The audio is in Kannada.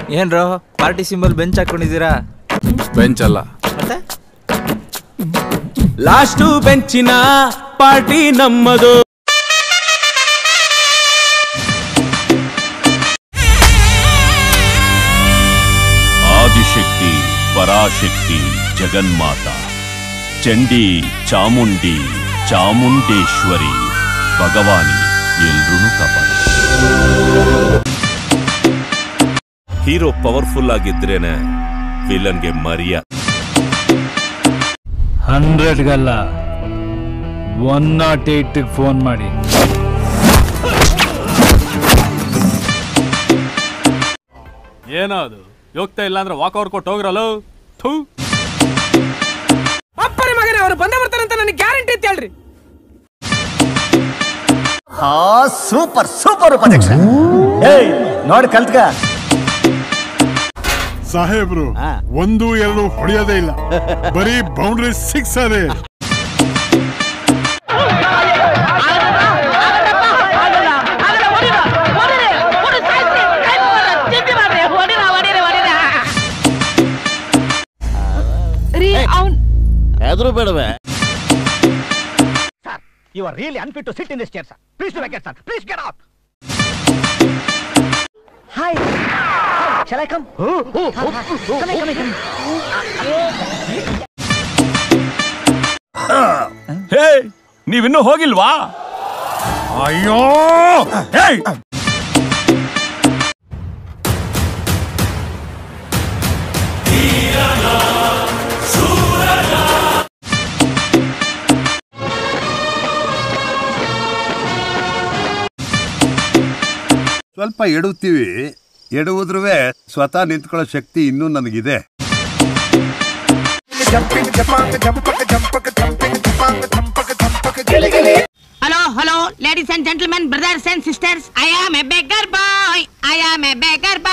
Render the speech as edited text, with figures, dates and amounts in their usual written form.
ಏನ್ರೋ ಪಾರ್ಟಿ ಸಿಂಬಲ್ ಬೆಂಚ್ ಹಾಕೊಂಡಿದ್ದೀರಾ? ಬೆಂಚ್ ಅಲ್ಲ ಮತ್ತೆ ಲಾಸ್ಟು ಬೆಂಚಿನ ಪಾರ್ಟಿ ನಮ್ಮದು. ಆದಿಶಕ್ತಿ ಪರಾಶಕ್ತಿ ಜಗನ್ಮಾತ ಚಂಡಿ ಚಾಮುಂಡಿ ಚಾಮುಂಡೇಶ್ವರಿ ಭಗವಾನಿ ಎಲ್ರೂ ಕಾಪಾಡ. ಹೀರೋ ಪವರ್ಫುಲ್ ಆಗಿದ್ರೇನೆ ವಿಲನ್ಗೆ ಮರ್ಯಾದೆ. 100ಗಲ್ಲ 108 ಫೋನ್ ಮಾಡಿ. ಏನೋ ಅದು ಹೋಗ್ತಾ ಇಲ್ಲ ಅಂದ್ರೆ ವಾಕೌಟ್ ಕೊಟ್ಟು ಹೋಗ್ರಲ್ಲ. ಅಪ್ಪನ ಮಗನೇ ಅವರು ಬಂದ ಬರ್ತಾರಂತ ನನಗೆ ಗ್ಯಾರಂಟಿ ಅಂತ ಹೇಳ್ರಿ. ಸೂಪರ್ ಸೂಪರ್ ಉಪಾಧ್ಯಕ್ಷ. ನೋಡಿ ಕಲ್ತ್ಕ ಸಾಹೇಬ್ರು 1-2 ಹೊಡೆಯೋದೇ ಇಲ್ಲ, ಬರೀ ಬೌಂಡ್ರಿ 6 ಅದೇ. ಎದುರು ಬೇಡವೆ. You are really unfit to sit in this chair, sir. Please do vacate, sir. Please get out. Hi. Shall I come? Come in. ಹೇ, ನೀವಿನ್ನೂ ಹೋಗಿಲ್ವಾ? ಅಯ್ಯೋ ಹೇ, ಸ್ವಲ್ಪ ಎಡುತ್ತೀವಿ, ಎಡುವುದ್ರುವೆ ಸ್ವತಃ ನಿಂತ್ಕೊಳ್ಳೋ ಶಕ್ತಿ ಇನ್ನೂ ನನಗಿದೆ. Hello, ladies and gentlemen, brothers and sisters. I am a beggar boy.